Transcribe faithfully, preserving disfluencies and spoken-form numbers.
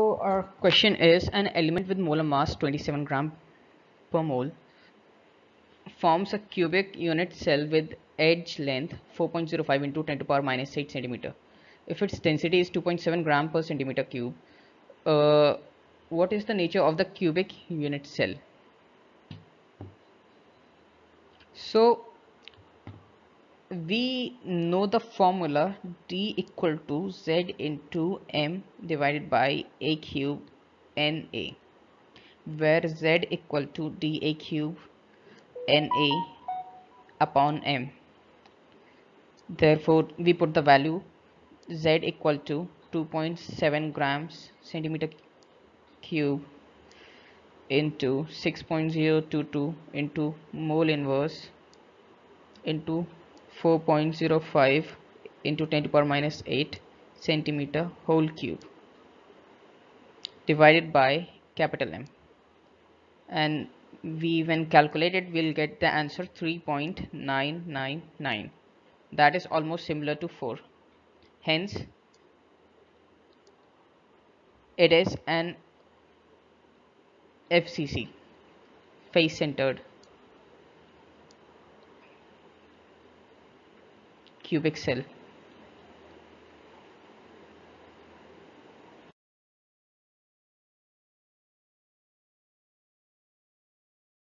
So our question is, an element with molar mass twenty-seven gram per mole forms a cubic unit cell with edge length four point zero five into ten to the power minus eight centimeter. If its density is two point seven gram per centimeter cube, uh, what is the nature of the cubic unit cell? So we know the formula D equal to Z into M divided by A cube N A, where Z equal to D A cube N A upon M. Therefore, we put the value Z equal to two point seven grams centimeter cube into six point zero two two into mole inverse into four point zero five into ten to the power minus eight centimeter whole cube divided by capital M, and we when calculated we'll get the answer three point nine nine nine. That is almost similar to four. Hence it is an F C C, face centered cubic cell.